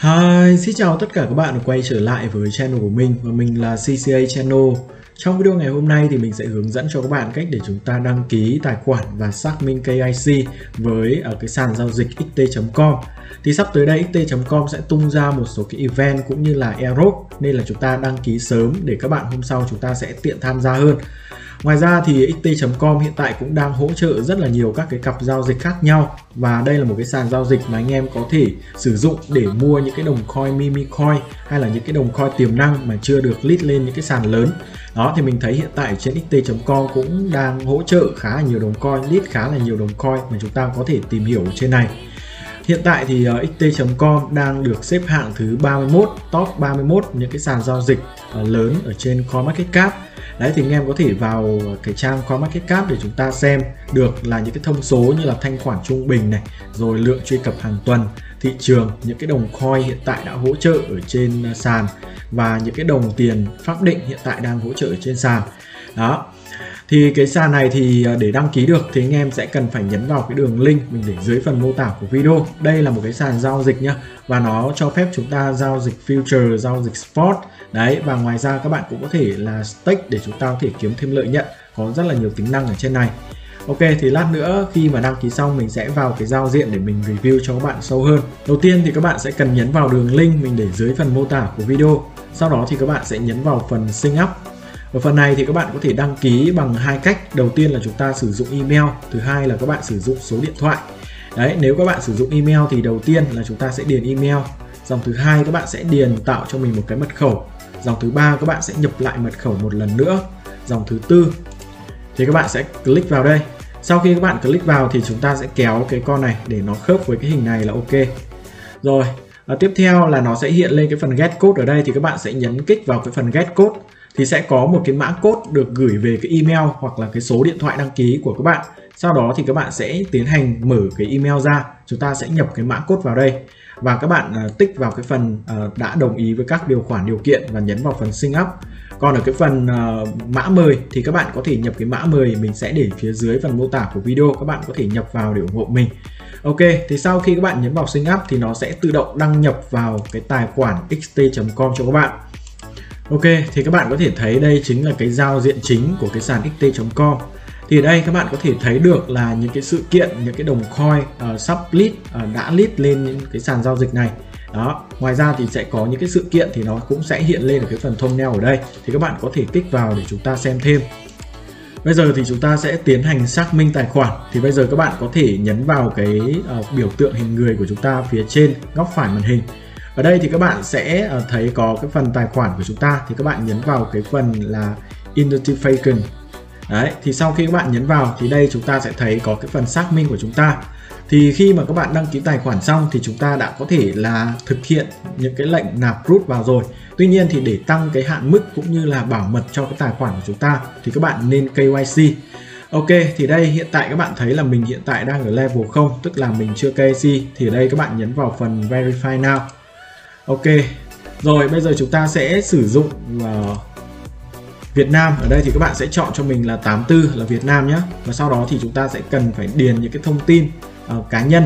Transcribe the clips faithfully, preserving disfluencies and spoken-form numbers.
Hi, xin chào tất cả các bạn đã quay trở lại với channel của mình và mình là xê xê a Channel. Trong video ngày hôm nay thì mình sẽ hướng dẫn cho các bạn cách để chúng ta đăng ký tài khoản và xác minh ca i xê với ở cái sàn giao dịch ích tê chấm com. Thì sắp tới đây ích tê chấm com sẽ tung ra một số cái event cũng như là airdrop, nên là chúng ta đăng ký sớm để các bạn hôm sau chúng ta sẽ tiện tham gia hơn. Ngoài ra thì ích tê chấm com hiện tại cũng đang hỗ trợ rất là nhiều các cái cặp giao dịch khác nhau, và đây là một cái sàn giao dịch mà anh em có thể sử dụng để mua những cái đồng coin meme coin hay là những cái đồng coin tiềm năng mà chưa được list lên những cái sàn lớn. Đó thì mình thấy hiện tại trên ích tê chấm com cũng đang hỗ trợ khá là nhiều đồng coin, list khá là nhiều đồng coin mà chúng ta có thể tìm hiểu ở trên này. Hiện tại thì uh, ích tê chấm com đang được xếp hạng thứ ba mươi mốt, top ba mươi mốt những cái sàn giao dịch uh, lớn ở trên CoinMarketCap. Đấy thì anh em có thể vào cái trang CoinMarketCap để chúng ta xem được là những cái thông số như là thanh khoản trung bình này, rồi lượng truy cập hàng tuần, thị trường, những cái đồng coin hiện tại đã hỗ trợ ở trên sàn và những cái đồng tiền pháp định hiện tại đang hỗ trợ ở trên sàn. Đó. Thì cái sàn này thì để đăng ký được thì anh em sẽ cần phải nhấn vào cái đường link mình để dưới phần mô tả của video. Đây là một cái sàn giao dịch nhá, và nó cho phép chúng ta giao dịch future, giao dịch spot. Đấy, và ngoài ra các bạn cũng có thể là stake để chúng ta có thể kiếm thêm lợi nhuận, có rất là nhiều tính năng ở trên này. Ok, thì lát nữa khi mà đăng ký xong mình sẽ vào cái giao diện để mình review cho các bạn sâu hơn. Đầu tiên thì các bạn sẽ cần nhấn vào đường link mình để dưới phần mô tả của video. Sau đó thì các bạn sẽ nhấn vào phần sign up. Ở phần này thì các bạn có thể đăng ký bằng hai cách. Đầu tiên là chúng ta sử dụng email, thứ hai là các bạn sử dụng số điện thoại. Đấy, nếu các bạn sử dụng email thì đầu tiên là chúng ta sẽ điền email. Dòng thứ hai các bạn sẽ điền tạo cho mình một cái mật khẩu. Dòng thứ ba các bạn sẽ nhập lại mật khẩu một lần nữa. Dòng thứ tư thì các bạn sẽ click vào đây. Sau khi các bạn click vào thì chúng ta sẽ kéo cái con này để nó khớp với cái hình này là ok. Rồi, và tiếp theo là nó sẽ hiện lên cái phần get code ở đây, thì các bạn sẽ nhấn kích vào cái phần get code thì sẽ có một cái mã code được gửi về cái email hoặc là cái số điện thoại đăng ký của các bạn. Sau đó thì các bạn sẽ tiến hành mở cái email ra, chúng ta sẽ nhập cái mã code vào đây và các bạn uh, tích vào cái phần uh, đã đồng ý với các điều khoản điều kiện và nhấn vào phần sign up. Còn ở cái phần uh, mã mời thì các bạn có thể nhập cái mã mời, mình sẽ để phía dưới phần mô tả của video, các bạn có thể nhập vào để ủng hộ mình. Ok, thì sau khi các bạn nhấn vào sign up thì nó sẽ tự động đăng nhập vào cái tài khoản ích tê chấm com cho các bạn. Ok, thì các bạn có thể thấy đây chính là cái giao diện chính của cái sàn ích tê chấm com. Thì ở đây các bạn có thể thấy được là những cái sự kiện, những cái đồng coin uh, sub list uh, đã list lên những cái sàn giao dịch này. Đó, ngoài ra thì sẽ có những cái sự kiện thì nó cũng sẽ hiện lên ở cái phần thumbnail ở đây. Thì các bạn có thể kích vào để chúng ta xem thêm. Bây giờ thì chúng ta sẽ tiến hành xác minh tài khoản. Thì bây giờ các bạn có thể nhấn vào cái uh, biểu tượng hình người của chúng ta phía trên góc phải màn hình. Ở đây thì các bạn sẽ thấy có cái phần tài khoản của chúng ta, thì các bạn nhấn vào cái phần là Identification. Đấy, thì sau khi các bạn nhấn vào thì đây chúng ta sẽ thấy có cái phần xác minh của chúng ta. Thì khi mà các bạn đăng ký tài khoản xong thì chúng ta đã có thể là thực hiện những cái lệnh nạp rút vào rồi. Tuy nhiên thì để tăng cái hạn mức cũng như là bảo mật cho cái tài khoản của chúng ta thì các bạn nên ca i xê. Ok, thì đây hiện tại các bạn thấy là mình hiện tại đang ở level không, tức là mình chưa ca i xê. Thì ở đây các bạn nhấn vào phần Verify Now. Ok, rồi bây giờ chúng ta sẽ sử dụng uh, Việt Nam. Ở đây thì các bạn sẽ chọn cho mình là tám tư là Việt Nam nhé. Và sau đó thì chúng ta sẽ cần phải điền những cái thông tin uh, cá nhân.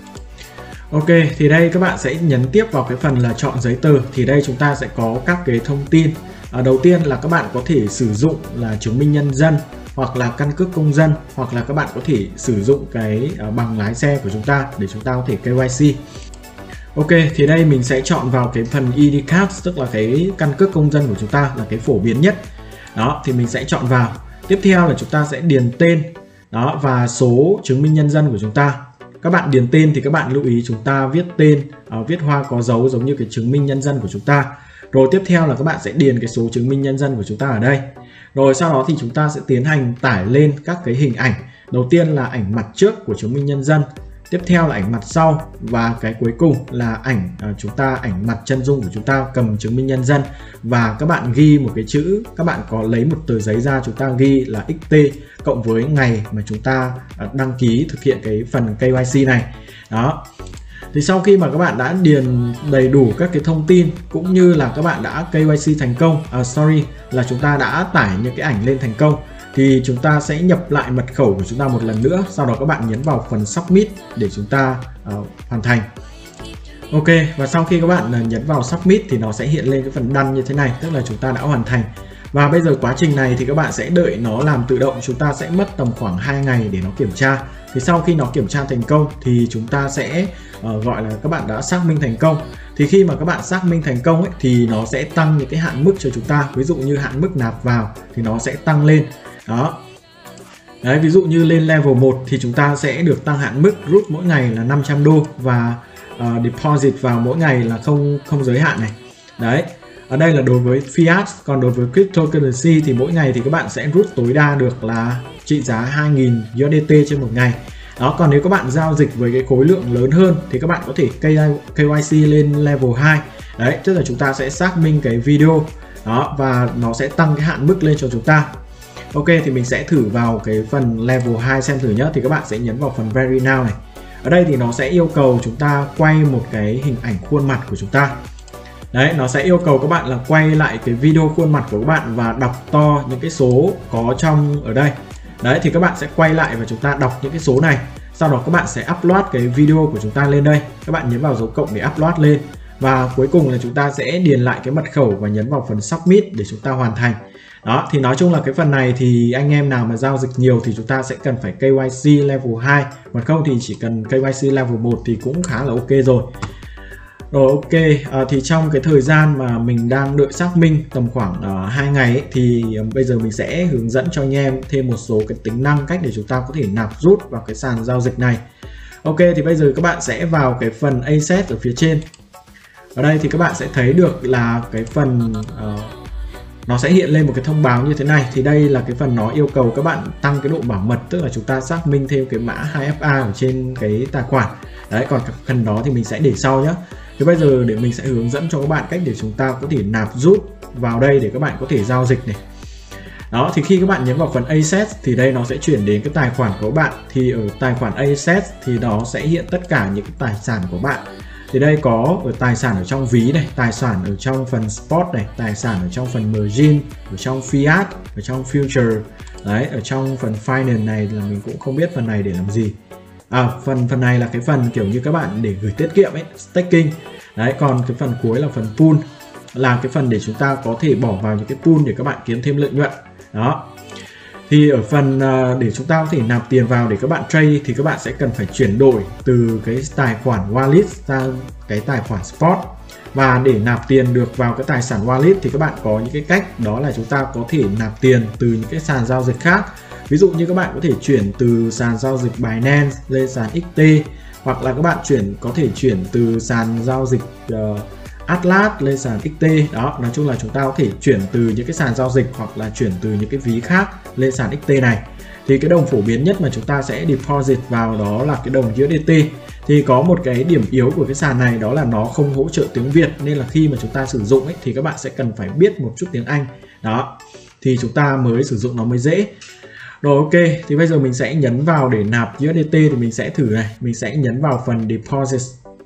Ok, thì đây các bạn sẽ nhấn tiếp vào cái phần là chọn giấy tờ. Thì đây chúng ta sẽ có các cái thông tin. uh, Đầu tiên là các bạn có thể sử dụng là chứng minh nhân dân, hoặc là căn cước công dân, hoặc là các bạn có thể sử dụng cái uh, bằng lái xe của chúng ta để chúng ta có thể ca i xê. Ok, thì đây mình sẽ chọn vào cái phần i đê card, tức là cái căn cước công dân của chúng ta là cái phổ biến nhất. Đó, thì mình sẽ chọn vào. Tiếp theo là chúng ta sẽ điền tên đó và số chứng minh nhân dân của chúng ta. Các bạn điền tên thì các bạn lưu ý chúng ta viết tên, uh, viết hoa có dấu giống như cái chứng minh nhân dân của chúng ta. Rồi tiếp theo là các bạn sẽ điền cái số chứng minh nhân dân của chúng ta ở đây. Rồi sau đó thì chúng ta sẽ tiến hành tải lên các cái hình ảnh. Đầu tiên là ảnh mặt trước của chứng minh nhân dân, tiếp theo là ảnh mặt sau, và cái cuối cùng là ảnh uh, chúng ta ảnh mặt chân dung của chúng ta cầm chứng minh nhân dân. Và các bạn ghi một cái chữ, các bạn có lấy một tờ giấy ra, chúng ta ghi là ích tê cộng với ngày mà chúng ta uh, đăng ký thực hiện cái phần ca i xê này. Đó. Thì sau khi mà các bạn đã điền đầy đủ các cái thông tin cũng như là các bạn đã ca i xê thành công, uh, sorry là chúng ta đã tải những cái ảnh lên thành công, thì chúng ta sẽ nhập lại mật khẩu của chúng ta một lần nữa. Sau đó các bạn nhấn vào phần Submit để chúng ta uh, hoàn thành. Ok, và sau khi các bạn nhấn vào Submit thì nó sẽ hiện lên cái phần đăng như thế này, tức là chúng ta đã hoàn thành. Và bây giờ quá trình này thì các bạn sẽ đợi nó làm tự động, chúng ta sẽ mất tầm khoảng hai ngày để nó kiểm tra. Thì sau khi nó kiểm tra thành công thì chúng ta sẽ uh, gọi là các bạn đã xác minh thành công. Thì khi mà các bạn xác minh thành công ấy, thì nó sẽ tăng những cái hạn mức cho chúng ta. Ví dụ như hạn mức nạp vào thì nó sẽ tăng lên. Đó. Đấy, ví dụ như lên level một thì chúng ta sẽ được tăng hạn mức rút mỗi ngày là năm trăm đô và uh, deposit vào mỗi ngày là không không giới hạn này. Đấy. Ở đây là đối với fiat, còn đối với cryptocurrency thì mỗi ngày thì các bạn sẽ rút tối đa được là trị giá hai nghìn u ét đê tê trên một ngày. Đó, còn nếu các bạn giao dịch với cái khối lượng lớn hơn thì các bạn có thể ca i xê lên level hai. Đấy, tức là chúng ta sẽ xác minh cái video đó và nó sẽ tăng cái hạn mức lên cho chúng ta. Ok, thì mình sẽ thử vào cái phần level hai xem thử nhé. Thì các bạn sẽ nhấn vào phần Very Now này. Ở đây thì nó sẽ yêu cầu chúng ta quay một cái hình ảnh khuôn mặt của chúng ta. Đấy, nó sẽ yêu cầu các bạn là quay lại cái video khuôn mặt của các bạn và đọc to những cái số có trong ở đây. Đấy, thì các bạn sẽ quay lại và chúng ta đọc những cái số này. Sau đó các bạn sẽ upload cái video của chúng ta lên đây. Các bạn nhấn vào dấu cộng để upload lên. Và cuối cùng là chúng ta sẽ điền lại cái mật khẩu và nhấn vào phần Submit để chúng ta hoàn thành. Đó, thì nói chung là cái phần này thì anh em nào mà giao dịch nhiều thì chúng ta sẽ cần phải ca i xê level hai. Còn không thì chỉ cần ca i xê level một thì cũng khá là ok rồi. Rồi ok, à, thì trong cái thời gian mà mình đang đợi xác minh tầm khoảng uh, hai ngày ấy, thì uh, bây giờ mình sẽ hướng dẫn cho anh em thêm một số cái tính năng cách để chúng ta có thể nạp rút vào cái sàn giao dịch này. Ok, thì bây giờ các bạn sẽ vào cái phần Asset ở phía trên. Ở đây thì các bạn sẽ thấy được là cái phần uh, nó sẽ hiện lên một cái thông báo như thế này. Thì đây là cái phần nó yêu cầu các bạn tăng cái độ bảo mật, tức là chúng ta xác minh thêm cái mã hai ép a ở trên cái tài khoản. Đấy, còn cái phần đó thì mình sẽ để sau nhé. Thì bây giờ để mình sẽ hướng dẫn cho các bạn cách để chúng ta có thể nạp rút vào đây để các bạn có thể giao dịch này. Đó, thì khi các bạn nhấn vào phần Assets thì đây nó sẽ chuyển đến cái tài khoản của các bạn. Thì ở tài khoản Assets thì nó sẽ hiện tất cả những cái tài sản của bạn. Thì đây có ở tài sản ở trong ví này, tài sản ở trong phần Spot này, tài sản ở trong phần Margin, ở trong Fiat, ở trong Future. Đấy, ở trong phần Finance này là mình cũng không biết phần này để làm gì. À, phần phần này là cái phần kiểu như các bạn để gửi tiết kiệm ấy, staking. Đấy, còn cái phần cuối là phần pool, là cái phần để chúng ta có thể bỏ vào những cái pool để các bạn kiếm thêm lợi nhuận. Đó. Thì ở phần để chúng ta có thể nạp tiền vào để các bạn trade thì các bạn sẽ cần phải chuyển đổi từ cái tài khoản wallet sang cái tài khoản spot. Và để nạp tiền được vào cái tài sản wallet thì các bạn có những cái cách, đó là chúng ta có thể nạp tiền từ những cái sàn giao dịch khác. Ví dụ như các bạn có thể chuyển từ sàn giao dịch Binance lên sàn ích tê, hoặc là các bạn chuyển có thể chuyển từ sàn giao dịch uh, Atlas lên sàn ích tê. Đó, nói chung là chúng ta có thể chuyển từ những cái sàn giao dịch hoặc là chuyển từ những cái ví khác lên sàn ích tê này. Thì cái đồng phổ biến nhất mà chúng ta sẽ deposit vào đó là cái đồng u ét đê tê. Thì có một cái điểm yếu của cái sàn này đó là nó không hỗ trợ tiếng Việt, nên là khi mà chúng ta sử dụng ấy, thì các bạn sẽ cần phải biết một chút tiếng Anh. Đó, thì chúng ta mới sử dụng nó mới dễ. Rồi ok, thì bây giờ mình sẽ nhấn vào để nạp u ét đê tê thì mình sẽ thử này, mình sẽ nhấn vào phần Deposit.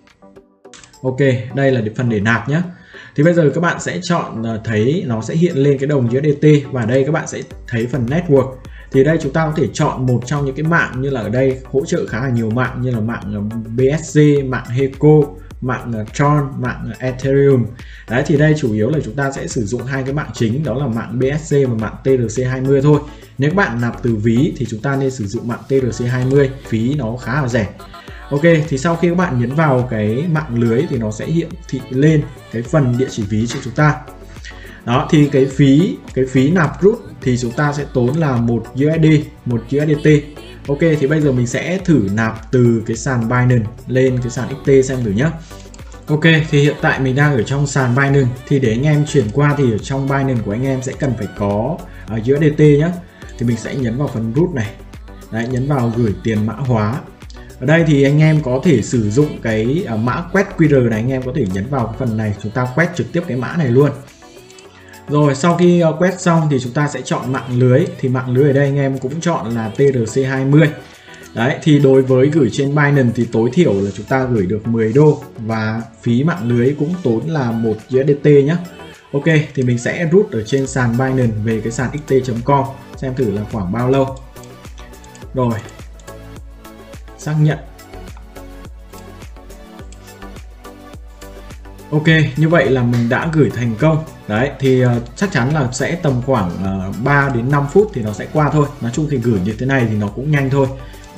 Ok, đây là phần để nạp nhé. Thì bây giờ các bạn sẽ chọn thấy nó sẽ hiện lên cái đồng u ét đê tê và đây các bạn sẽ thấy phần Network. Thì đây chúng ta có thể chọn một trong những cái mạng, như là ở đây hỗ trợ khá là nhiều mạng như là mạng bê ét giê, mạng Heco, mạng Tron, mạng Ethereum. Đấy, thì đây chủ yếu là chúng ta sẽ sử dụng hai cái mạng chính, đó là mạng bê ét giê và mạng tê rờ xê hai mươi thôi. Nếu các bạn nạp từ ví thì chúng ta nên sử dụng mạng tê rờ xê hai mươi, phí nó khá là rẻ. Ok, thì sau khi các bạn nhấn vào cái mạng lưới thì nó sẽ hiện thị lên cái phần địa chỉ ví cho chúng ta. Đó, thì cái phí cái phí nạp rút thì chúng ta sẽ tốn là một u ét đê, một u ét đê tê. Ok, thì bây giờ mình sẽ thử nạp từ cái sàn Binance lên cái sàn ích tê xem thử nhé. Ok, thì hiện tại mình đang ở trong sàn Binance. Thì để anh em chuyển qua thì ở trong Binance của anh em sẽ cần phải có uh, u ét đê tê nhé. Thì mình sẽ nhấn vào phần rút này. Đấy, nhấn vào gửi tiền mã hóa. Ở đây thì anh em có thể sử dụng cái uh, mã quét quy rờ này, anh em có thể nhấn vào cái phần này, chúng ta quét trực tiếp cái mã này luôn. Rồi sau khi uh, quét xong thì chúng ta sẽ chọn mạng lưới. Thì mạng lưới ở đây anh em cũng chọn là tê rờ xê hai mươi. Đấy, thì đối với gửi trên Binance thì tối thiểu là chúng ta gửi được mười đô và phí mạng lưới cũng tốn là một u ét đê tê nhé. Ok, thì mình sẽ rút ở trên sàn Binance về cái sàn xt chấm com xem thử là khoảng bao lâu. Rồi, xác nhận. Ok, như vậy là mình đã gửi thành công. Đấy, thì uh, chắc chắn là sẽ tầm khoảng uh, ba đến năm phút thì nó sẽ qua thôi. Nói chung thì gửi như thế này thì nó cũng nhanh thôi.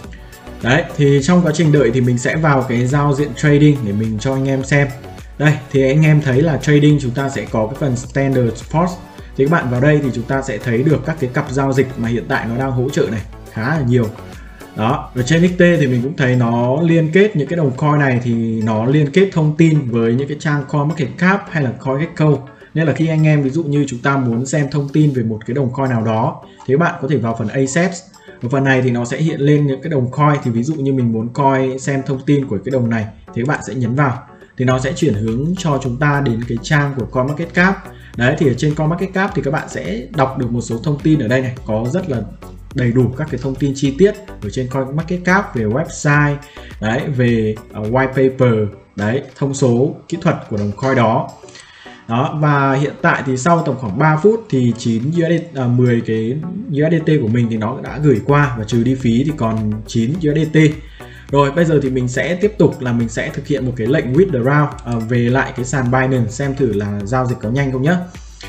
Đấy, thì trong quá trình đợi thì mình sẽ vào cái giao diện trading để mình cho anh em xem. Đây, thì anh em thấy là trading chúng ta sẽ có cái phần standard spot. Thì các bạn vào đây thì chúng ta sẽ thấy được các cái cặp giao dịch mà hiện tại nó đang hỗ trợ này, khá là nhiều. Đó, ở trên ích tê thì mình cũng thấy nó liên kết những cái đồng coin này thì nó liên kết thông tin với những cái trang CoinMarketCap hay là CoinGecko. Nên là khi anh em ví dụ như chúng ta muốn xem thông tin về một cái đồng coin nào đó thì các bạn có thể vào phần Assets. Ở phần này thì nó sẽ hiện lên những cái đồng coin, thì ví dụ như mình muốn coi xem thông tin của cái đồng này thì các bạn sẽ nhấn vào thì nó sẽ chuyển hướng cho chúng ta đến cái trang của CoinMarketCap. Đấy, thì ở trên CoinMarketCap thì các bạn sẽ đọc được một số thông tin ở đây này, có rất là đầy đủ các cái thông tin chi tiết ở trên CoinMarketCap về website, đấy, về uh, white paper, đấy, thông số kỹ thuật của đồng coin đó. Đó, và hiện tại thì sau tầm khoảng ba phút thì chín u ét đê, à, mười cái u ét đê tê của mình thì nó đã gửi qua và trừ đi phí thì còn chín u ét đê tê. Rồi bây giờ thì mình sẽ tiếp tục là mình sẽ thực hiện một cái lệnh withdraw à, về lại cái sàn Binance xem thử là giao dịch có nhanh không nhé.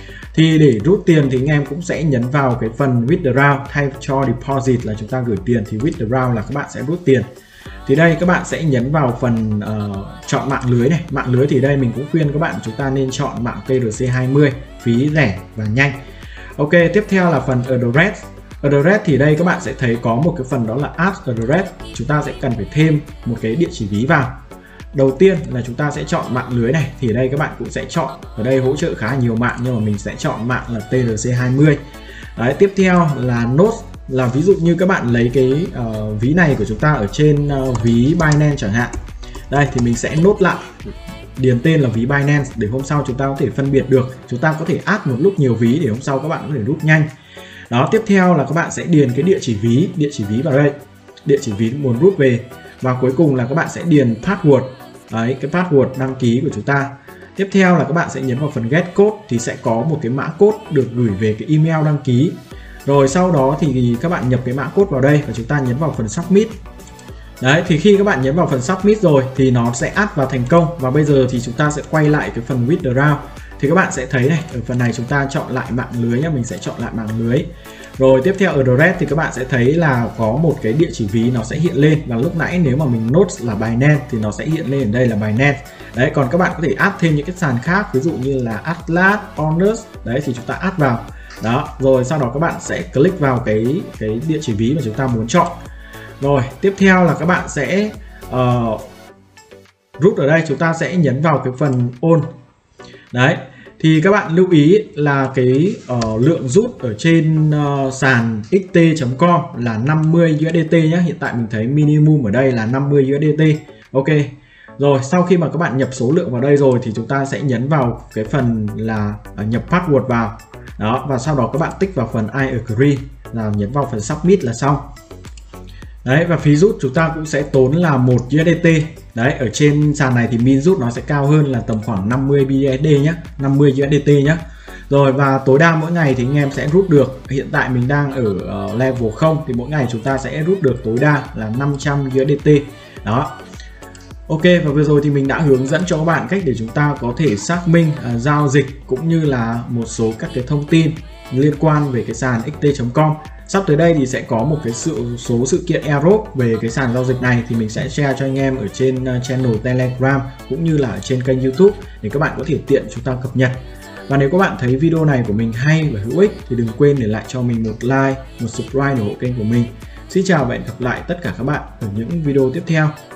Thì để rút tiền thì anh em cũng sẽ nhấn vào cái phần withdraw, thay cho deposit là chúng ta gửi tiền thì withdraw là các bạn sẽ rút tiền. Thì đây các bạn sẽ nhấn vào phần uh, chọn mạng lưới này. Mạng lưới thì đây mình cũng khuyên các bạn chúng ta nên chọn mạng tê rờ xê hai mươi, phí rẻ và nhanh. Ok, tiếp theo là phần address. Address thì đây các bạn sẽ thấy có một cái phần đó là add address. Chúng ta sẽ cần phải thêm một cái địa chỉ ví vào. Đầu tiên là chúng ta sẽ chọn mạng lưới này, thì ở đây các bạn cũng sẽ chọn, ở đây hỗ trợ khá nhiều mạng nhưng mà mình sẽ chọn mạng là tê rờ xê hai mươi. Đấy, tiếp theo là node, là ví dụ như các bạn lấy cái uh, ví này của chúng ta ở trên uh, ví Binance chẳng hạn. Đây thì mình sẽ nốt lại, điền tên là ví Binance để hôm sau chúng ta có thể phân biệt được, chúng ta có thể add một lúc nhiều ví để hôm sau các bạn có thể rút nhanh. Đó, tiếp theo là các bạn sẽ điền cái địa chỉ ví, địa chỉ ví vào đây, địa chỉ ví muốn rút về. Và cuối cùng là các bạn sẽ điền password, đấy, cái password đăng ký của chúng ta. Tiếp theo là các bạn sẽ nhấn vào phần get code thì sẽ có một cái mã code được gửi về cái email đăng ký. Rồi sau đó thì các bạn nhập cái mã code vào đây và chúng ta nhấn vào phần submit. Đấy, thì khi các bạn nhấn vào phần submit rồi thì nó sẽ add vào thành công. Và bây giờ thì chúng ta sẽ quay lại cái phần withdraw. Thì các bạn sẽ thấy này, ở phần này chúng ta chọn lại mạng lưới nhé, mình sẽ chọn lại mạng lưới. Rồi tiếp theo ở address thì các bạn sẽ thấy là có một cái địa chỉ ví nó sẽ hiện lên, và lúc nãy nếu mà mình nốt là Binance thì nó sẽ hiện lên ở đây là Binance. Đấy, còn các bạn có thể add thêm những cái sàn khác, ví dụ như là Atlas, Onus, đấy thì chúng ta add vào. Đó, rồi sau đó các bạn sẽ click vào cái cái địa chỉ ví mà chúng ta muốn chọn. Rồi tiếp theo là các bạn sẽ uh, rút ở đây, chúng ta sẽ nhấn vào cái phần on. Đấy, thì các bạn lưu ý là cái uh, lượng rút ở trên uh, sàn ích tê chấm com là năm mươi u ét đê tê nhé. Hiện tại mình thấy minimum ở đây là năm mươi u ét đê tê. Ok. Rồi sau khi mà các bạn nhập số lượng vào đây rồi thì chúng ta sẽ nhấn vào cái phần là uh, nhập password vào. Đó, và sau đó các bạn tích vào phần I agree, là nhấn vào phần submit là xong. Đấy, và phí rút chúng ta cũng sẽ tốn là một u ét đê tê. Đấy, ở trên sàn này thì min rút nó sẽ cao hơn là tầm khoảng năm mươi u ét đê nhé, năm mươi u ét đê tê nhé. Rồi và tối đa mỗi ngày thì anh em sẽ rút được, hiện tại mình đang ở uh, level không thì mỗi ngày chúng ta sẽ rút được tối đa là năm trăm u ét đê tê. Đó. Ok, và vừa rồi thì mình đã hướng dẫn cho các bạn cách để chúng ta có thể xác minh uh, giao dịch cũng như là một số các cái thông tin liên quan về cái sàn ích tê chấm com. Sắp tới đây thì sẽ có một cái sự số sự kiện airdrop về cái sàn giao dịch này thì mình sẽ share cho anh em ở trên uh, channel Telegram cũng như là ở trên kênh YouTube để các bạn có thể tiện chúng ta cập nhật. Và nếu các bạn thấy video này của mình hay và hữu ích thì đừng quên để lại cho mình một like, một subscribe ủng hộ kênh của mình. Xin chào và hẹn gặp lại tất cả các bạn ở những video tiếp theo.